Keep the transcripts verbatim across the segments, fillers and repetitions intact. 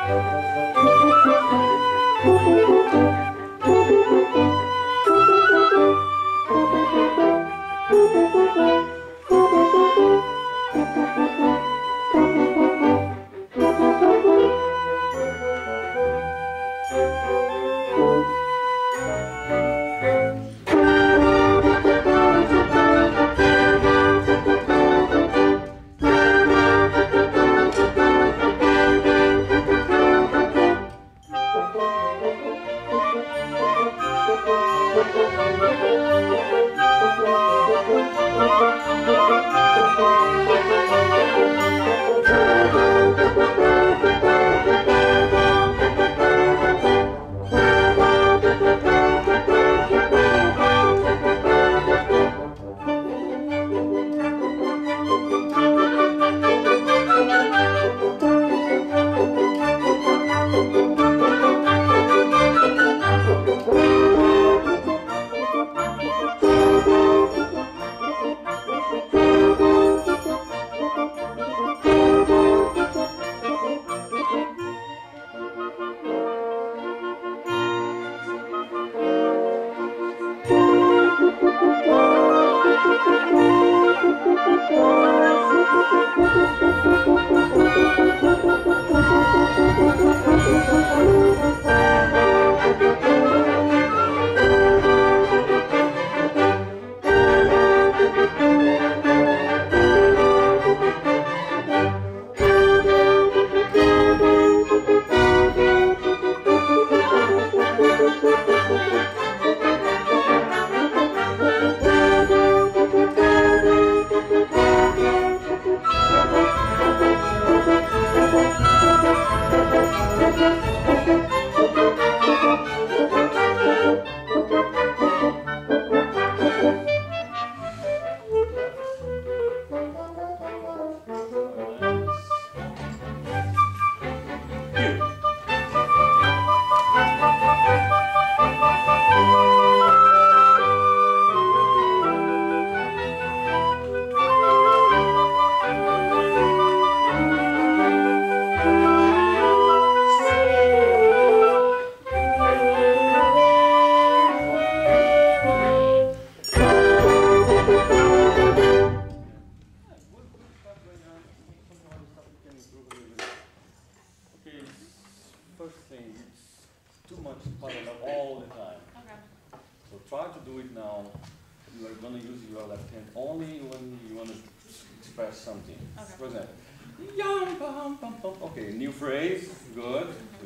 try to do it now. You are going to use your left hand only when you want to express something. Okay. For example, yum, bum, bum, bum. Okay, new phrase, good.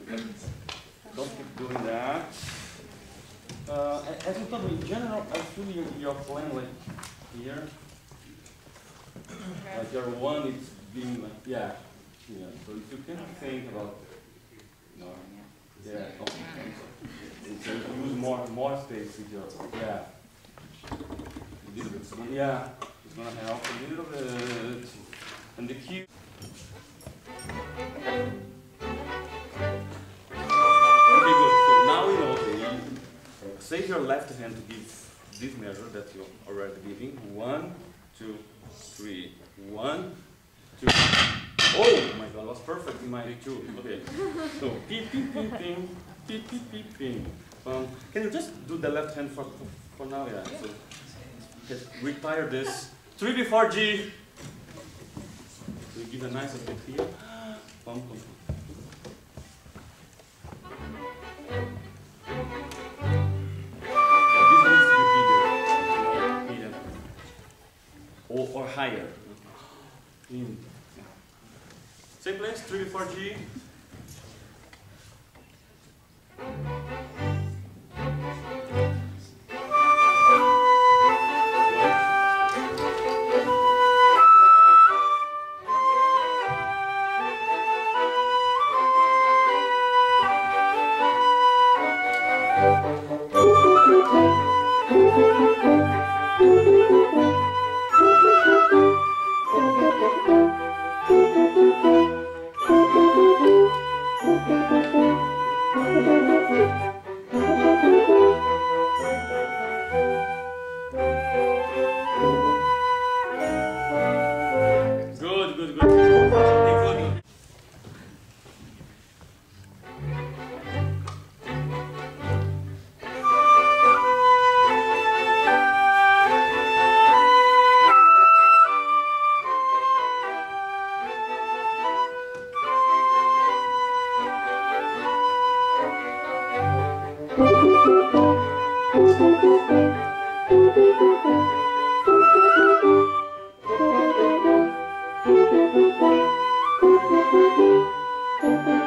Don't keep doing that. Uh, as you told me, in general, I feel you're, you're playing like here. Okay. Like your one is being like, yeah. Yeah. So if you can think about, you know, yeah, okay. So you use more more space with your, yeah. A little bit. Yeah, it's gonna help a little bit. And the key. Okay, good. So now we know, okay, you save your left hand to give this measure that you're already giving. One, two, three, one, two. Oh my God, was perfect in my two. Okay. So beep beep beep beep beep beep beep beep. Um, can you just do the left hand for for now? Yeah. So just retire this. Three before G. So you give a nice effect here. Bum, bum. This needs to be bigger. Here. Or or higher. In. Same place, three before G. Thank you.